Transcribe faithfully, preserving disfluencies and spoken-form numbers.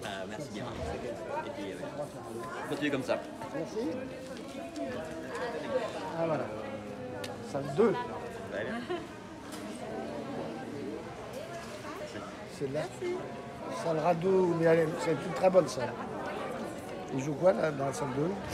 Ah, merci bien. Et puis, euh, continue comme ça. Merci. Ah voilà. Salle deux. Ouais. C'est là. Salle Radeau, mais elle est- c'est une très bonne salle. Ils jouent quoi là dans la salle deux?